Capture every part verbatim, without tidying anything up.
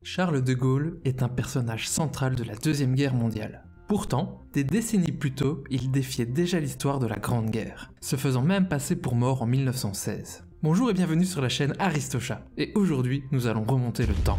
Charles de Gaulle est un personnage central de la Deuxième Guerre mondiale. Pourtant, des décennies plus tôt, il défiait déjà l'histoire de la Grande Guerre, se faisant même passer pour mort en mille neuf cent seize. Bonjour et bienvenue sur la chaîne Aristocha, et aujourd'hui nous allons remonter le temps.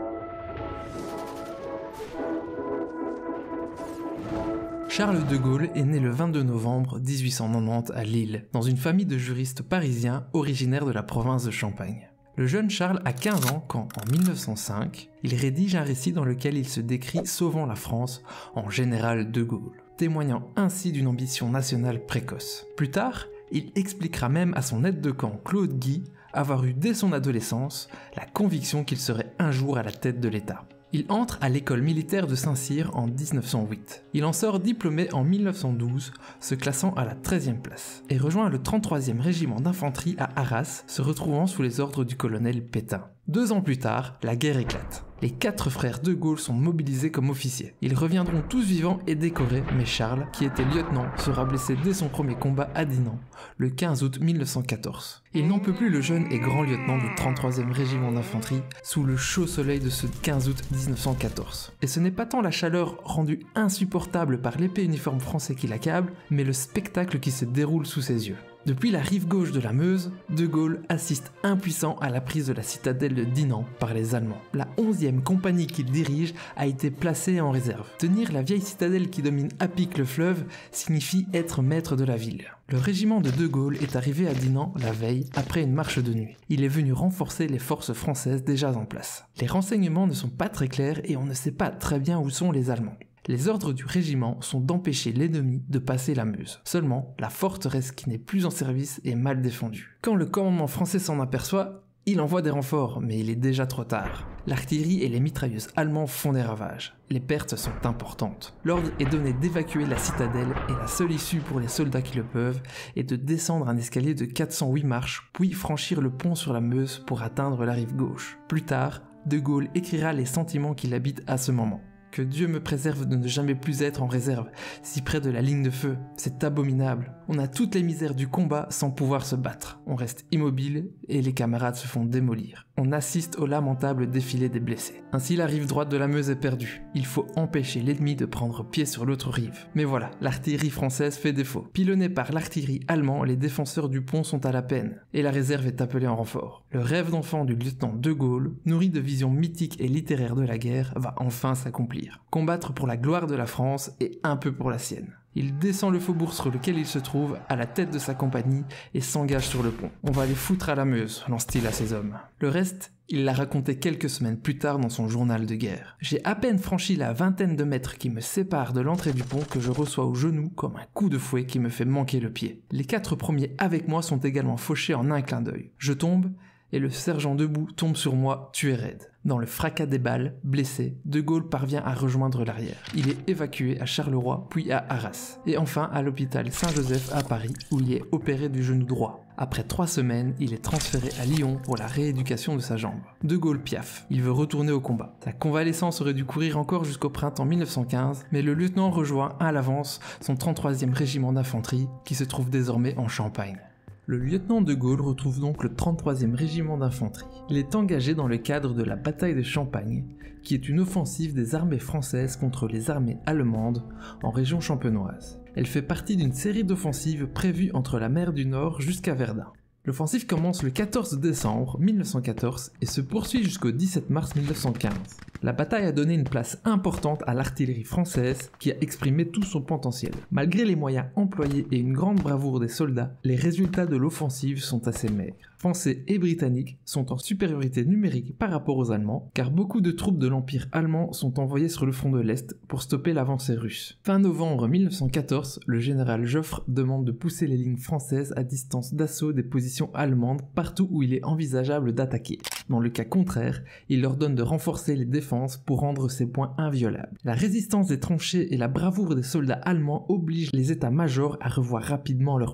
Charles de Gaulle est né le vingt-deux novembre mille huit cent quatre-vingt-dix à Lille, dans une famille de juristes parisiens originaires de la province de Champagne. Le jeune Charles a quinze ans quand, en mille neuf cent cinq, il rédige un récit dans lequel il se décrit sauvant la France en général de Gaulle, témoignant ainsi d'une ambition nationale précoce. Plus tard, il expliquera même à son aide de camp Claude Guy avoir eu dès son adolescence la conviction qu'il serait un jour à la tête de l'État. Il entre à l'école militaire de Saint-Cyr en mille neuf cent huit. Il en sort diplômé en mille neuf cent douze, se classant à la treizième place, et rejoint le trente-troisième régiment d'infanterie à Arras, se retrouvant sous les ordres du colonel Pétain. Deux ans plus tard, la guerre éclate. Les quatre frères de Gaulle sont mobilisés comme officiers. Ils reviendront tous vivants et décorés, mais Charles, qui était lieutenant, sera blessé dès son premier combat à Dinant, le quinze août mille neuf cent quatorze. Il n'en peut plus le jeune et grand lieutenant du trente-troisième régiment d'infanterie sous le chaud soleil de ce quinze août mille neuf cent quatorze. Et ce n'est pas tant la chaleur rendue insupportable par l'épais uniforme français qui l'accable, mais le spectacle qui se déroule sous ses yeux. Depuis la rive gauche de la Meuse, de Gaulle assiste impuissant à la prise de la citadelle de Dinant par les Allemands. La onzième compagnie qu'il dirige a été placée en réserve. Tenir la vieille citadelle qui domine à pic le fleuve signifie être maître de la ville. Le régiment de de Gaulle est arrivé à Dinant la veille après une marche de nuit. Il est venu renforcer les forces françaises déjà en place. Les renseignements ne sont pas très clairs et on ne sait pas très bien où sont les Allemands. Les ordres du régiment sont d'empêcher l'ennemi de passer la Meuse. Seulement, la forteresse qui n'est plus en service est mal défendue. Quand le commandement français s'en aperçoit, il envoie des renforts, mais il est déjà trop tard. L'artillerie et les mitrailleuses allemands font des ravages. Les pertes sont importantes. L'ordre est donné d'évacuer la citadelle et la seule issue pour les soldats qui le peuvent est de descendre un escalier de quatre cent huit marches, puis franchir le pont sur la Meuse pour atteindre la rive gauche. Plus tard, de Gaulle écrira les sentiments qui l'habitent à ce moment. Que Dieu me préserve de ne jamais plus être en réserve, si près de la ligne de feu, c'est abominable. On a toutes les misères du combat sans pouvoir se battre. On reste immobile et les camarades se font démolir. On assiste au lamentable défilé des blessés. Ainsi la rive droite de la Meuse est perdue. Il faut empêcher l'ennemi de prendre pied sur l'autre rive. Mais voilà, l'artillerie française fait défaut. Pilonnée par l'artillerie allemande, les défenseurs du pont sont à la peine, et la réserve est appelée en renfort. Le rêve d'enfant du lieutenant de Gaulle, nourri de visions mythiques et littéraires de la guerre, va enfin s'accomplir. Combattre pour la gloire de la France et un peu pour la sienne. Il descend le faubourg sur lequel il se trouve, à la tête de sa compagnie, et s'engage sur le pont. On va les foutre à la Meuse, lance-t-il à ses hommes. Le reste, il l'a raconté quelques semaines plus tard dans son journal de guerre. J'ai à peine franchi la vingtaine de mètres qui me séparent de l'entrée du pont que je reçois au genou comme un coup de fouet qui me fait manquer le pied. Les quatre premiers avec moi sont également fauchés en un clin d'œil. Je tombe, et le sergent debout tombe sur moi, tué raide. Dans le fracas des balles, blessé, de Gaulle parvient à rejoindre l'arrière. Il est évacué à Charleroi, puis à Arras, et enfin à l'hôpital Saint-Joseph à Paris, où il est opéré du genou droit. Après trois semaines, il est transféré à Lyon pour la rééducation de sa jambe. De Gaulle piaffe, il veut retourner au combat. Sa convalescence aurait dû courir encore jusqu'au printemps mille neuf cent quinze, mais le lieutenant rejoint à l'avance son trente-troisième régiment d'infanterie, qui se trouve désormais en Champagne. Le lieutenant de Gaulle retrouve donc le trente-troisième régiment d'infanterie. Il est engagé dans le cadre de la bataille de Champagne, qui est une offensive des armées françaises contre les armées allemandes en région champenoise. Elle fait partie d'une série d'offensives prévues entre la mer du Nord jusqu'à Verdun. L'offensive commence le quatorze décembre mille neuf cent quatorze et se poursuit jusqu'au dix-sept mars mille neuf cent quinze. La bataille a donné une place importante à l'artillerie française qui a exprimé tout son potentiel. Malgré les moyens employés et une grande bravoure des soldats, les résultats de l'offensive sont assez maigres. Français et Britanniques sont en supériorité numérique par rapport aux Allemands, car beaucoup de troupes de l'Empire allemand sont envoyées sur le front de l'Est pour stopper l'avancée russe. Fin novembre mille neuf cent quatorze, le général Joffre demande de pousser les lignes françaises à distance d'assaut des positions allemandes partout où il est envisageable d'attaquer. Dans le cas contraire, il leur donne de renforcer les défenses pour rendre ces points inviolables. La résistance des tranchées et la bravoure des soldats allemands obligent les états-majors à revoir rapidement leurs plans.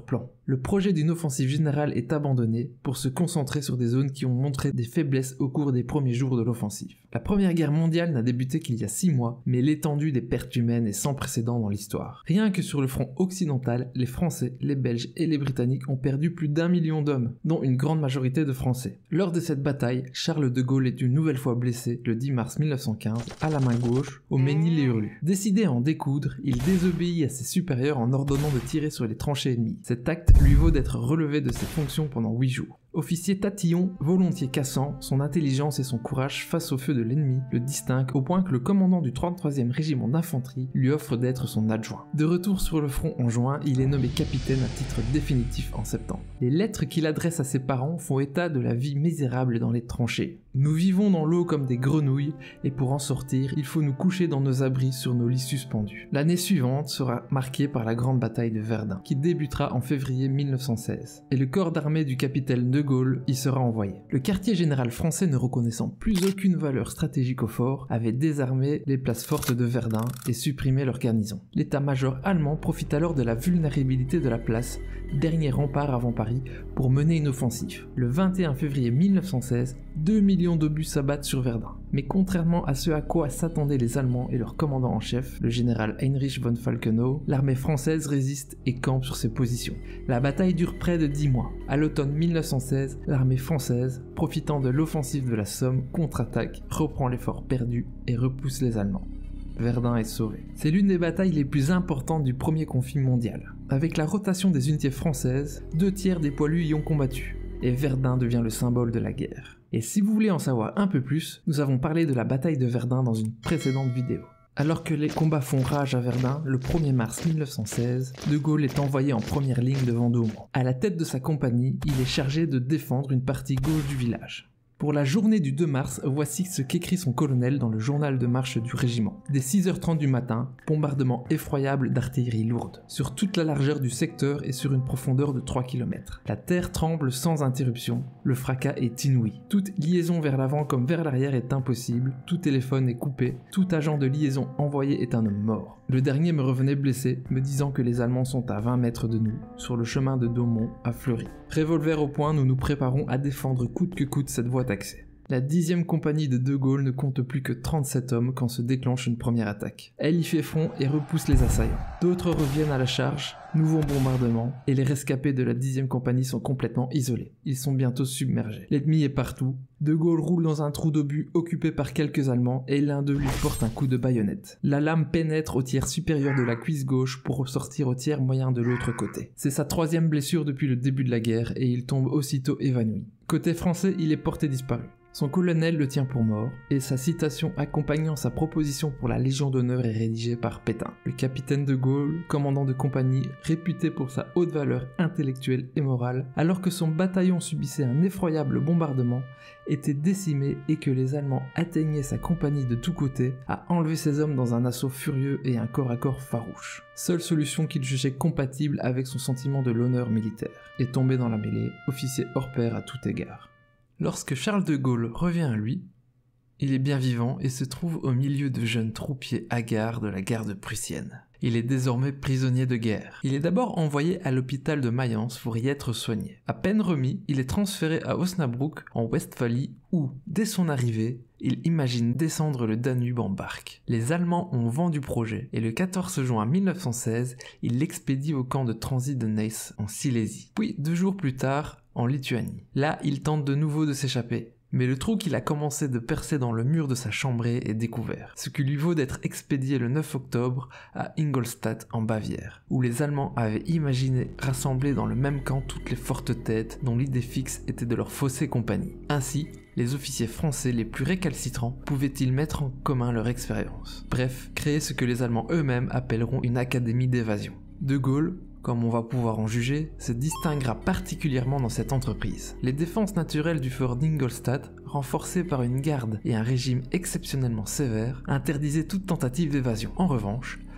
Le projet d'une offensive générale est abandonné pour se concentrer sur des zones qui ont montré des faiblesses au cours des premiers jours de l'offensive. La Première Guerre mondiale n'a débuté qu'il y a six mois, mais l'étendue des pertes humaines est sans précédent dans l'histoire. Rien que sur le front occidental, les Français, les Belges et les Britanniques ont perdu plus d'un million d'hommes, dont une grande majorité de Français. Lors de cette bataille, Charles de Gaulle est une nouvelle fois blessé le dix mars mille neuf cent quinze, à la main gauche, au Mesnil-les-Hurlus. Décidé à en découdre, il désobéit à ses supérieurs en ordonnant de tirer sur les tranchées ennemies. Cet acte lui vaut d'être relevé de ses fonctions pendant huit jours. Officier tatillon, volontiers cassant, son intelligence et son courage face au feu de l'ennemi le distinguent au point que le commandant du trente-troisième régiment d'infanterie lui offre d'être son adjoint. De retour sur le front en juin, il est nommé capitaine à titre définitif en septembre. Les lettres qu'il adresse à ses parents font état de la vie misérable dans les tranchées. Nous vivons dans l'eau comme des grenouilles, et pour en sortir, il faut nous coucher dans nos abris sur nos lits suspendus. L'année suivante sera marquée par la grande bataille de Verdun, qui débutera en février mille neuf cent seize, et le corps d'armée du capitaine de Gaulle y sera envoyé. Le quartier général français, ne reconnaissant plus aucune valeur stratégique au fort, avait désarmé les places fortes de Verdun et supprimé leur garnison. L'état-major allemand profite alors de la vulnérabilité de la place, dernier rempart avant Paris, pour mener une offensive. Le vingt et un février mille neuf cent seize, deux millions d'obus s'abattent sur Verdun. Mais contrairement à ce à quoi s'attendaient les Allemands et leur commandant en chef, le général Heinrich von Falkenau, l'armée française résiste et campe sur ses positions. La bataille dure près de dix mois. À l'automne mille neuf cent seize, l'armée française, profitant de l'offensive de la Somme, contre-attaque, reprend l'effort perdu et repousse les Allemands. Verdun est sauvé. C'est l'une des batailles les plus importantes du premier conflit mondial. Avec la rotation des unités françaises, deux tiers des poilus y ont combattu, et Verdun devient le symbole de la guerre. Et si vous voulez en savoir un peu plus, nous avons parlé de la bataille de Verdun dans une précédente vidéo. Alors que les combats font rage à Verdun, le premier mars mille neuf cent seize, De Gaulle est envoyé en première ligne devant Douaumont. À la tête de sa compagnie, il est chargé de défendre une partie gauche du village. Pour la journée du deux mars, voici ce qu'écrit son colonel dans le journal de marche du régiment. Dès six heures trente du matin, bombardement effroyable d'artillerie lourde, sur toute la largeur du secteur et sur une profondeur de trois kilomètres. La terre tremble sans interruption, le fracas est inouï. Toute liaison vers l'avant comme vers l'arrière est impossible, tout téléphone est coupé, tout agent de liaison envoyé est un homme mort. Le dernier me revenait blessé, me disant que les Allemands sont à vingt mètres de nous, sur le chemin de Douaumont à Fleury. Revolver au poing, nous nous préparons à défendre coûte que coûte cette voie d'accès. La dixième compagnie de De Gaulle ne compte plus que trente-sept hommes quand se déclenche une première attaque. Elle y fait front et repousse les assaillants. D'autres reviennent à la charge, nouveau bombardement, et les rescapés de la dixième compagnie sont complètement isolés. Ils sont bientôt submergés. L'ennemi est partout. De Gaulle roule dans un trou d'obus occupé par quelques Allemands et l'un d'eux lui porte un coup de baïonnette. La lame pénètre au tiers supérieur de la cuisse gauche pour ressortir au tiers moyen de l'autre côté. C'est sa troisième blessure depuis le début de la guerre et il tombe aussitôt évanoui. Côté français, il est porté disparu. Son colonel le tient pour mort, et sa citation accompagnant sa proposition pour la Légion d'honneur est rédigée par Pétain. Le capitaine de Gaulle, commandant de compagnie, réputé pour sa haute valeur intellectuelle et morale, alors que son bataillon subissait un effroyable bombardement, était décimé et que les Allemands atteignaient sa compagnie de tous côtés, a enlevé ses hommes dans un assaut furieux et un corps à corps farouche. Seule solution qu'il jugeait compatible avec son sentiment de l'honneur militaire. Et tombé dans la mêlée, officier hors pair à tout égard. Lorsque Charles de Gaulle revient à lui, il est bien vivant et se trouve au milieu de jeunes troupiers hagards de la garde prussienne. Il est désormais prisonnier de guerre. Il est d'abord envoyé à l'hôpital de Mayence pour y être soigné. À peine remis, il est transféré à Osnabrück, en Westphalie, où, dès son arrivée, il imagine descendre le Danube en barque. Les Allemands ont vent du projet, et le quatorze juin mille neuf cent seize, il l'expédie au camp de transit de Neisse, en Silésie. Puis, deux jours plus tard, en Lituanie. Là, il tente de nouveau de s'échapper. Mais le trou qu'il a commencé de percer dans le mur de sa chambrée est découvert, ce qui lui vaut d'être expédié le neuf octobre à Ingolstadt en Bavière, où les Allemands avaient imaginé rassembler dans le même camp toutes les fortes têtes dont l'idée fixe était de leur fausser compagnie. Ainsi, les officiers français les plus récalcitrants pouvaient-ils mettre en commun leur expérience. Bref, créer ce que les Allemands eux-mêmes appelleront une académie d'évasion. De Gaulle, comme on va pouvoir en juger, se distinguera particulièrement dans cette entreprise. Les défenses naturelles du fort d'Ingolstadt, renforcées par une garde et un régime exceptionnellement sévère, interdisaient toute tentative d'évasion. En revanche,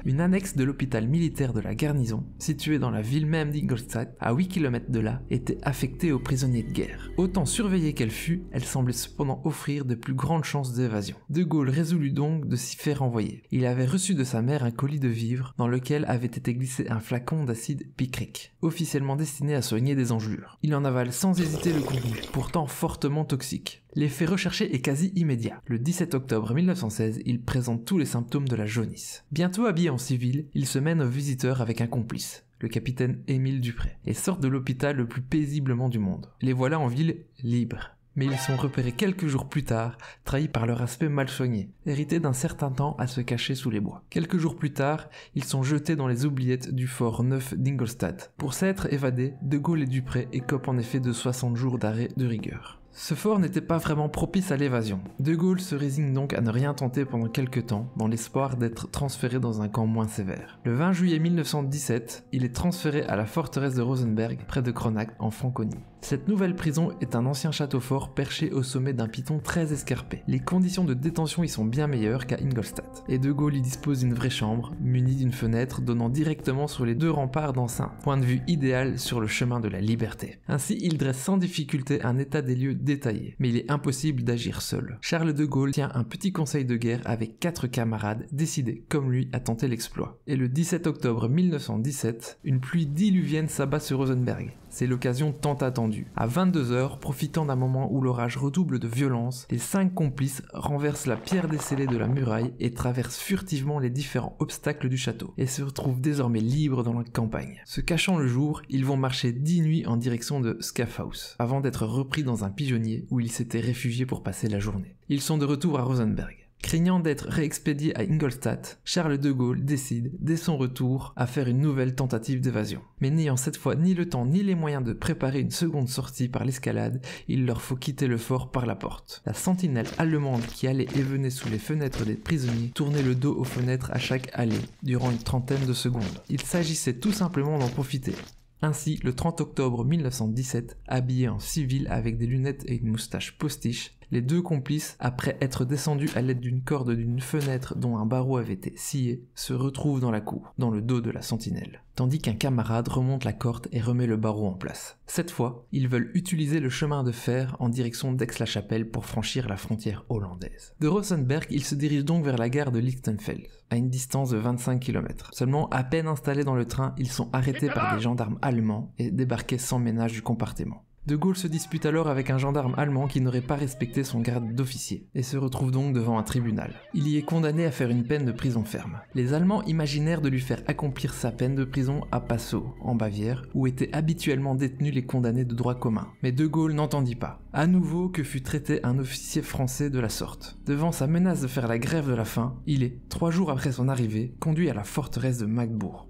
une annexe de l'hôpital militaire de la garnison, située dans la ville même d'Ingolstadt, à huit kilomètres de là, était affectée aux prisonniers de guerre. Autant surveillée qu'elle fut, elle semblait cependant offrir de plus grandes chances d'évasion. De Gaulle résolut donc de s'y faire envoyer. Il avait reçu de sa mère un colis de vivres dans lequel avait été glissé un flacon d'acide picrique, officiellement destiné à soigner des engelures. Il en avale sans hésiter le contenu, pourtant fortement toxique. L'effet recherché est quasi immédiat. Le dix-sept octobre mille neuf cent seize, il présente tous les symptômes de la jaunisse. Bientôt habillé en civil, il se mène au visiteur avec un complice, le capitaine Émile Dupré, et sort de l'hôpital le plus paisiblement du monde. Les voilà en ville libres. Mais ils sont repérés quelques jours plus tard, trahis par leur aspect mal soigné, hérités d'un certain temps à se cacher sous les bois. Quelques jours plus tard, ils sont jetés dans les oubliettes du fort neuf d'Ingolstadt. Pour s'être évadés, De Gaulle et Dupré écopent en effet de soixante jours d'arrêt de rigueur. Ce fort n'était pas vraiment propice à l'évasion. De Gaulle se résigne donc à ne rien tenter pendant quelques temps, dans l'espoir d'être transféré dans un camp moins sévère. Le vingt juillet mille neuf cent dix-sept, il est transféré à la forteresse de Rosenberg, près de Kronach, en Franconie. Cette nouvelle prison est un ancien château fort perché au sommet d'un piton très escarpé. Les conditions de détention y sont bien meilleures qu'à Ingolstadt. Et De Gaulle y dispose d'une vraie chambre, munie d'une fenêtre donnant directement sur les deux remparts d'enceinte. Point de vue idéal sur le chemin de la liberté. Ainsi, il dresse sans difficulté un état des lieux détaillé. Mais il est impossible d'agir seul. Charles de Gaulle tient un petit conseil de guerre avec quatre camarades décidés, comme lui, à tenter l'exploit. Et le dix-sept octobre mille neuf cent dix-sept, une pluie diluvienne s'abat sur Rosenberg. C'est l'occasion tant attendue. À vingt-deux heures, profitant d'un moment où l'orage redouble de violence, les cinq complices renversent la pierre descellée de la muraille et traversent furtivement les différents obstacles du château, et se retrouvent désormais libres dans la campagne. Se cachant le jour, ils vont marcher dix nuits en direction de Schaffhaus, avant d'être repris dans un pigeonnier où ils s'étaient réfugiés pour passer la journée. Ils sont de retour à Rosenberg. Craignant d'être réexpédié à Ingolstadt, Charles de Gaulle décide, dès son retour, à faire une nouvelle tentative d'évasion. Mais n'ayant cette fois ni le temps ni les moyens de préparer une seconde sortie par l'escalade, il leur faut quitter le fort par la porte. La sentinelle allemande qui allait et venait sous les fenêtres des prisonniers tournait le dos aux fenêtres à chaque allée, durant une trentaine de secondes. Il s'agissait tout simplement d'en profiter. Ainsi, le trente octobre mille neuf cent dix-sept, habillés en civil avec des lunettes et une moustache postiche, les deux complices, après être descendus à l'aide d'une corde d'une fenêtre dont un barreau avait été scié, se retrouvent dans la cour, dans le dos de la sentinelle, tandis qu'un camarade remonte la corde et remet le barreau en place. Cette fois, ils veulent utiliser le chemin de fer en direction d'Aix-la-Chapelle pour franchir la frontière hollandaise. De Rosenberg, ils se dirigent donc vers la gare de Lichtenfeld, à une distance de vingt-cinq kilomètres. Seulement, à peine installés dans le train, ils sont arrêtés par des gendarmes allemands et débarqués sans ménage du compartiment. De Gaulle se dispute alors avec un gendarme allemand qui n'aurait pas respecté son grade d'officier, et se retrouve donc devant un tribunal. Il y est condamné à faire une peine de prison ferme. Les Allemands imaginèrent de lui faire accomplir sa peine de prison à Passau, en Bavière, où étaient habituellement détenus les condamnés de droit commun. Mais De Gaulle n'entendit pas. À nouveau que fut traité un officier français de la sorte. Devant sa menace de faire la grève de la faim, il est, trois jours après son arrivée, conduit à la forteresse de Magdebourg,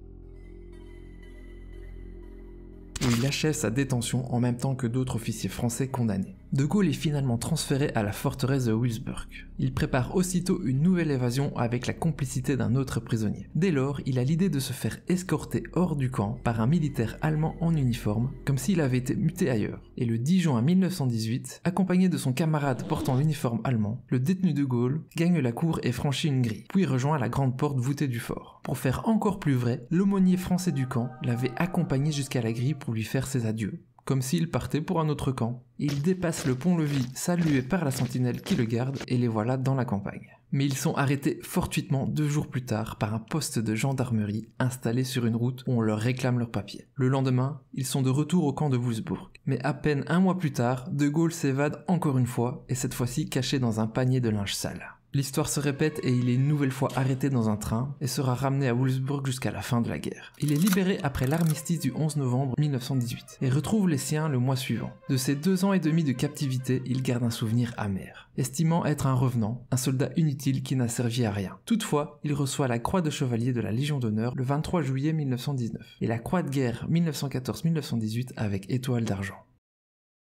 où il achève sa détention en même temps que d'autres officiers français condamnés. De Gaulle est finalement transféré à la forteresse de Wilsburg. Il prépare aussitôt une nouvelle évasion avec la complicité d'un autre prisonnier. Dès lors, il a l'idée de se faire escorter hors du camp par un militaire allemand en uniforme, comme s'il avait été muté ailleurs. Et le dix juin mille neuf cent dix-huit, accompagné de son camarade portant l'uniforme allemand, le détenu de Gaulle gagne la cour et franchit une grille, puis rejoint la grande porte voûtée du fort. Pour faire encore plus vrai, l'aumônier français du camp l'avait accompagné jusqu'à la grille pour lui faire ses adieux, comme s'il partait pour un autre camp. Il dépasse le pont-levis salué par la sentinelle qui le garde et les voilà dans la campagne. Mais ils sont arrêtés fortuitement deux jours plus tard par un poste de gendarmerie installé sur une route où on leur réclame leurs papiers. Le lendemain, ils sont de retour au camp de Wulzburg. Mais à peine un mois plus tard, De Gaulle s'évade encore une fois et cette fois-ci caché dans un panier de linge sale. L'histoire se répète et il est une nouvelle fois arrêté dans un train et sera ramené à Wulzburg jusqu'à la fin de la guerre. Il est libéré après l'armistice du onze novembre mille neuf cent dix-huit et retrouve les siens le mois suivant. De ses deux ans et demi de captivité, il garde un souvenir amer, estimant être un revenant, un soldat inutile qui n'a servi à rien. Toutefois, il reçoit la croix de chevalier de la Légion d'honneur le vingt-trois juillet mille neuf cent dix-neuf et la croix de guerre mille neuf cent quatorze mille neuf cent dix-huit avec étoile d'argent.